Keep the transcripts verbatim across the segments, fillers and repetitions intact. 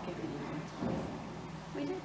We did.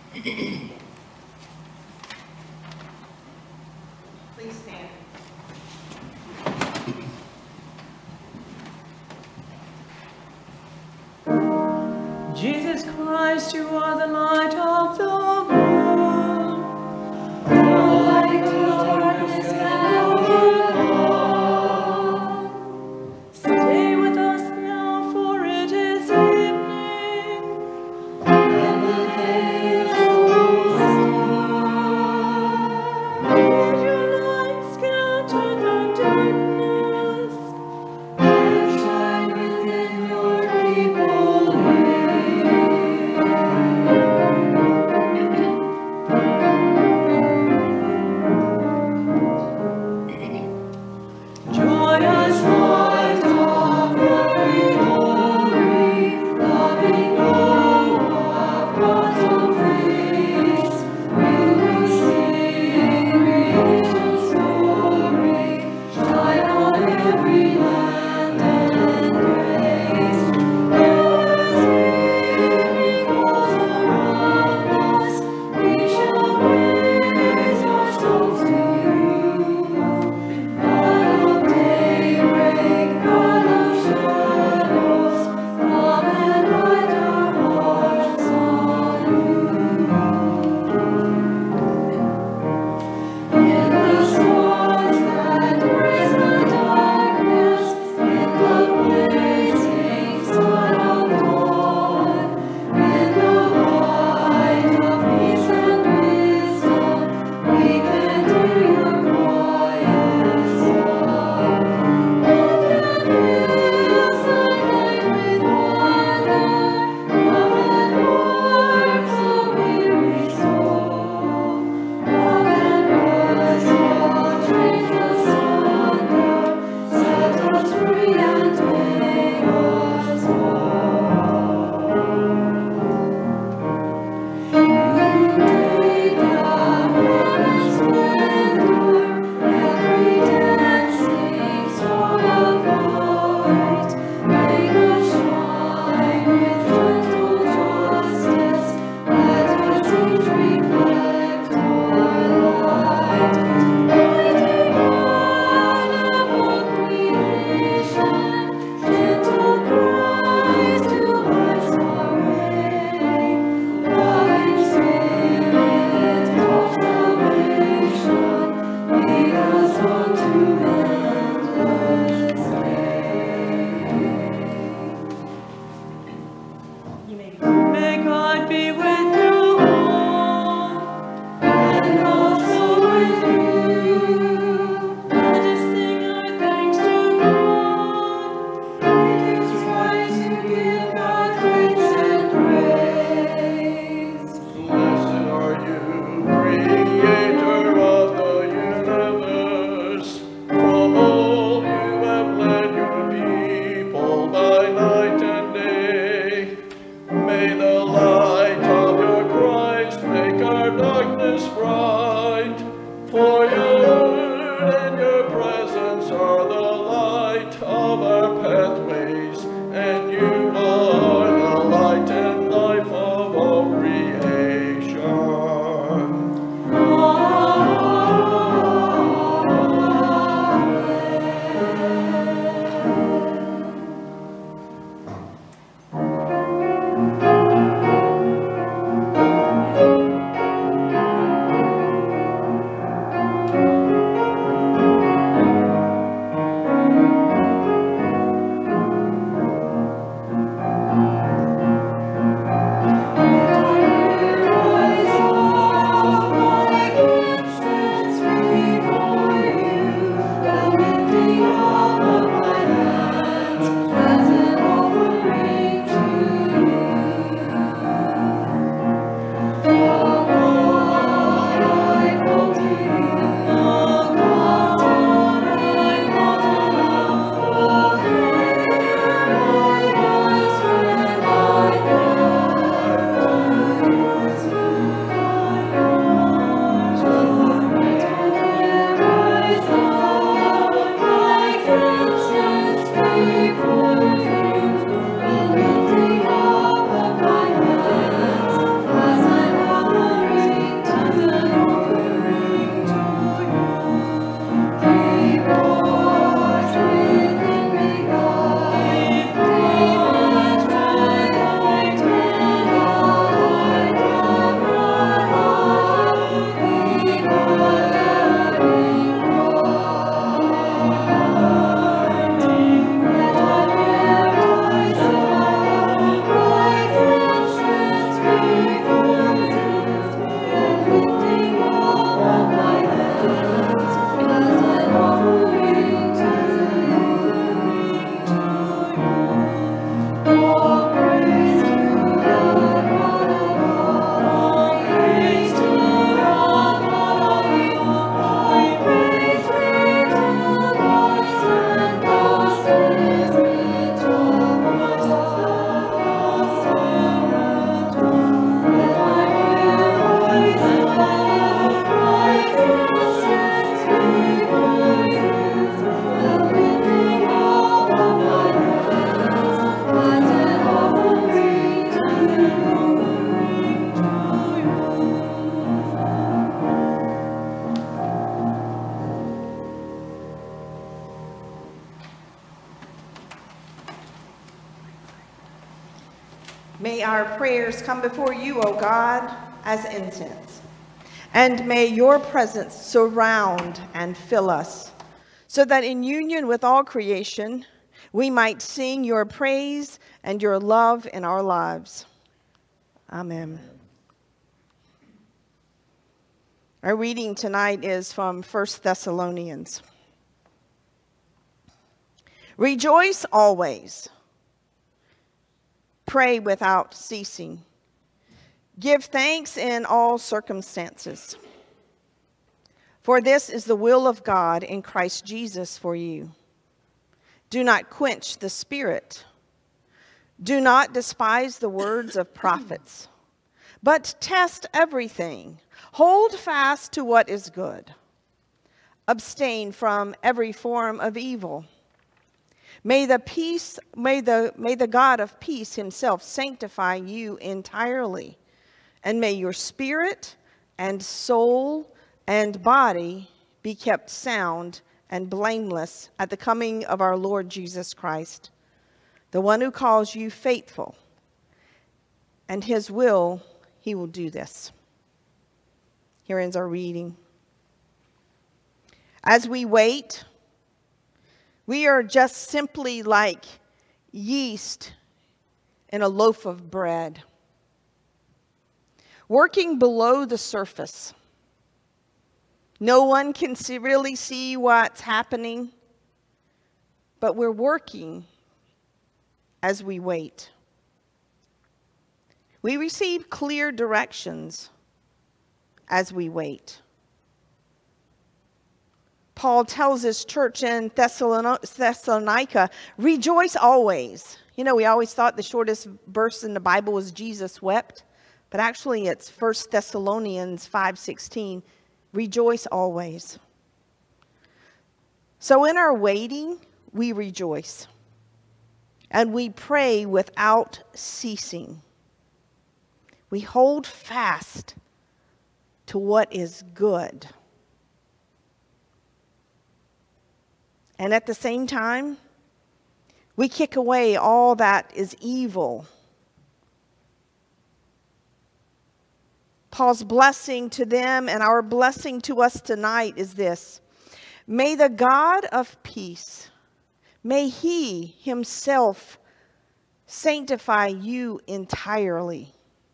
Please stand. Jesus Christ, you are the light of the world. The light of darkness never come. Stay with us now, for it is evening, and the day is almost done. Let your light scatter the darkness, and shine within your people here. Joyous light of glory, loving glow of God's own face, we will sing creation's story, shine on every land and grace. As evening falls around us, we shall raise our songs to you. God of daybreak, God of shadows, come and light our hearts anew. In the stars that grace the darkness, in the blazing sun of dawn, in the light of peace and wisdom, we can hear your quiet song. Love that fills the night with wonder, love that warms the weary soul. Love that mercy all chains asunder, set us free and make us whole. You lay down heaven's splendor, every dancing star of light. Make us shine with gentle justice, let our scenes reflect your light. Mighty God of all creation, gentle Christ who lights our way. Loving Spirit of salvation, lead us on to endless day. You may be. May God be with you all, and also with you. Let us sing our thanks to God. It is right to give God thanks and praise. Blessed are you, Creator of the universe. From old you have led your people by night and day. May May our prayers come before you, O God, as incense. And may your presence surround and fill us, so that in union with all creation, we might sing your praise and your love in our lives. Amen. Our reading tonight is from First Thessalonians. Rejoice always. Pray without ceasing. Give thanks in all circumstances. For this is the will of God in Christ Jesus for you. Do not quench the spirit. Do not despise the words of prophets, but test everything. Hold fast to what is good. Abstain from every form of evil. May the peace, may the, may the God of peace himself sanctify you entirely, and may your spirit and soul and body be kept sound and blameless at the coming of our Lord Jesus Christ, the one who calls you faithful, and his will, he will do this. Here ends our reading. As we wait, we are just simply like yeast in a loaf of bread, working below the surface. No one can see, really see what's happening, but we're working as we wait. We receive clear directions as we wait. Paul tells his church in Thessalonica, rejoice always. You know, we always thought the shortest verse in the Bible was Jesus wept, but actually it's First Thessalonians five sixteen. Rejoice always. So in our waiting, we rejoice. And we pray without ceasing. We hold fast to what is good. And at the same time, we kick away all that is evil. Paul's blessing to them and our blessing to us tonight is this. May the God of peace, may he himself sanctify you entirely.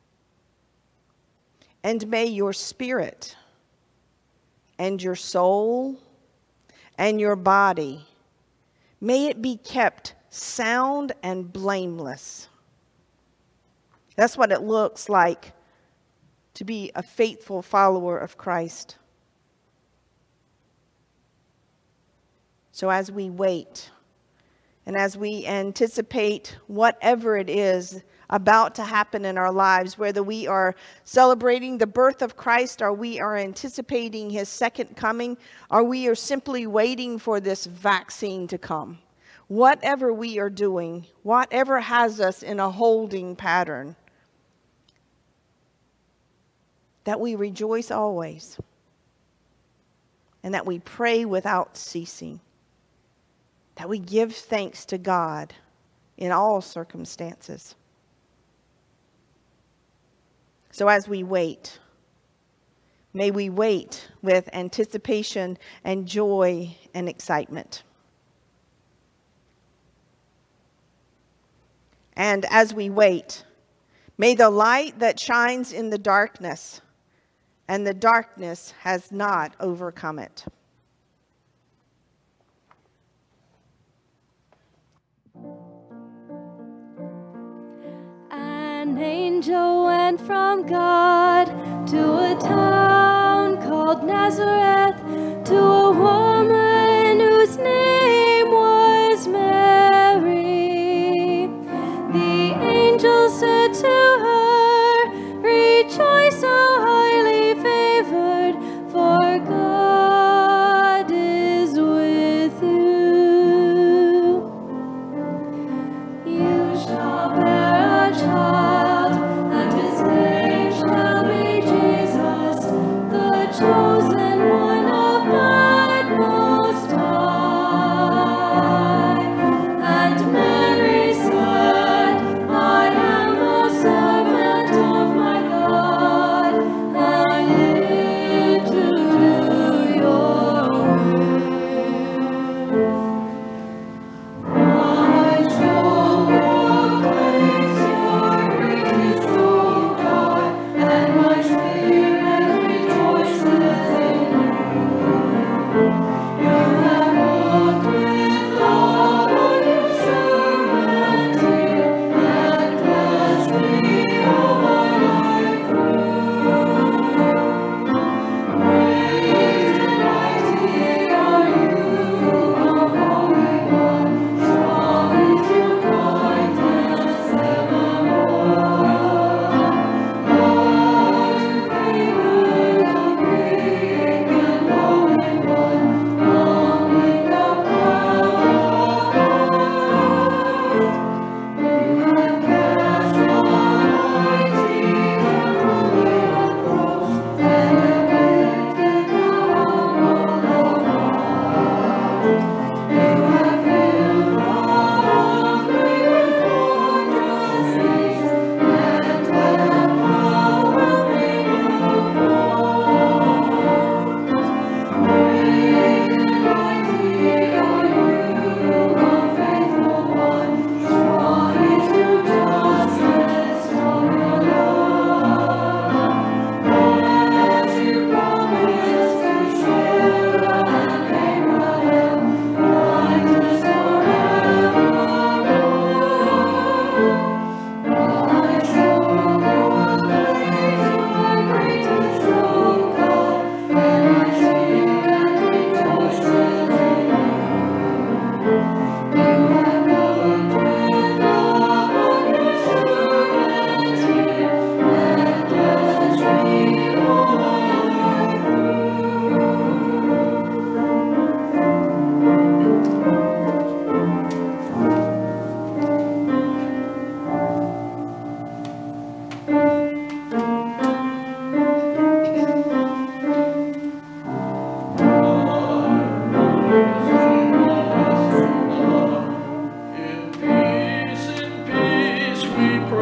And may your spirit and your soul and your body, may it be kept sound and blameless. That's what it looks like to be a faithful follower of Christ. So as we wait and as we anticipate whatever it is about to happen in our lives, whether we are celebrating the birth of Christ, or we are anticipating his second coming, or we are simply waiting for this vaccine to come, whatever we are doing, whatever has us in a holding pattern, that we rejoice always, and that we pray without ceasing, that we give thanks to God in all circumstances. So as we wait, may we wait with anticipation and joy and excitement. And as we wait, may the light that shines in the darkness, and the darkness has not overcome it. An angel went from God to a town called Nazareth, to a woman whose name was Mary. The angel said to her, rejoice, O highly favored, for God is with you. You shall bear a child, and his name shall be Jesus, the chosen one of God.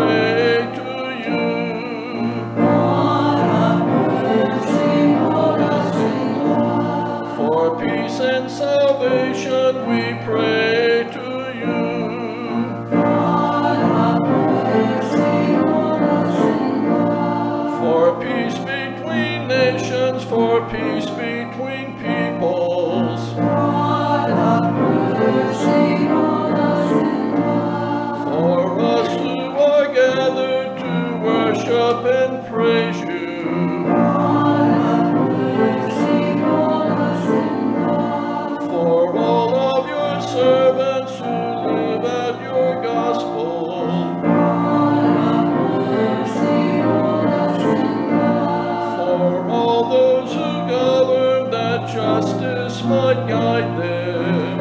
pray to you. For peace and salvation we pray to you. For peace between nations, for peace between peoples. For us who are gathered to worship and praise you. For all of your servants who live out your gospel. For all those who govern, that justice might guide them.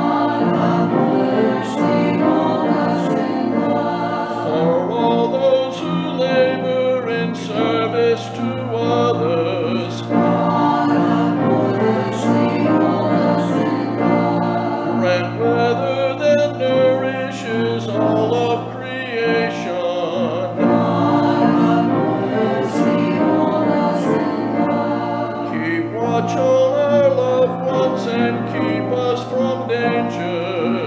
For all those who labor in service to others. Grant rather than nourishes all of creation. Keep watch on our loved ones and keep us from danger.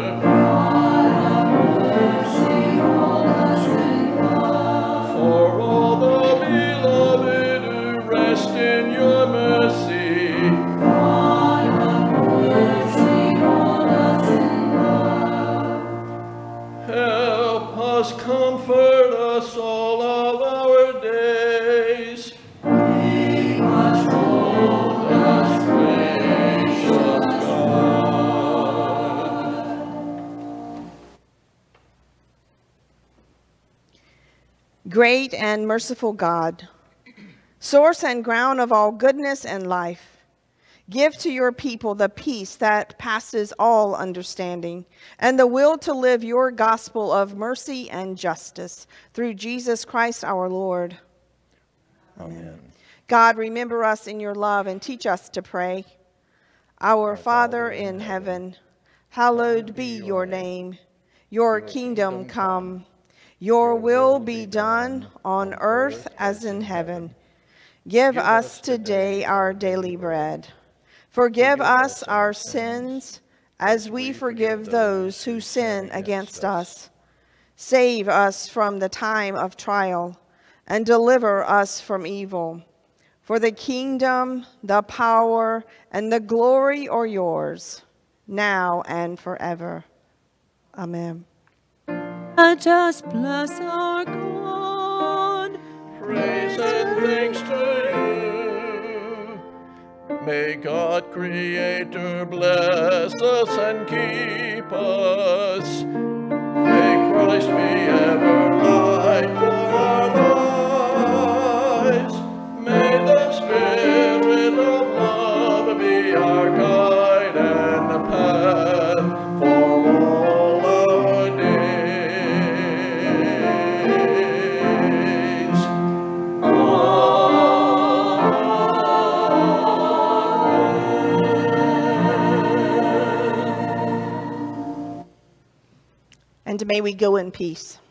For all the beloved who rest in your mercy. Help us, comfort us all of our days. Be us, hold us, gracious God. Great and merciful God, source and ground of all goodness and life, give to your people the peace that passes all understanding and the will to live your gospel of mercy and justice through Jesus Christ our Lord. Amen. God, remember us in your love and teach us to pray. Our Father in heaven, hallowed be your name. Your kingdom come. Your will be done on earth as in heaven. Give us today our daily bread. Forgive us our sins as we forgive those who sin against us. Save us from the time of trial and deliver us from evil. For the kingdom, the power, and the glory are yours, now and forever. Amen. Let us bless our God. Praise and thanks to you. May God, Creator, bless us and keep us. May Christ be ever light for our lives. May the Spirit of love be our guide and the path for all our days. And may we go in peace.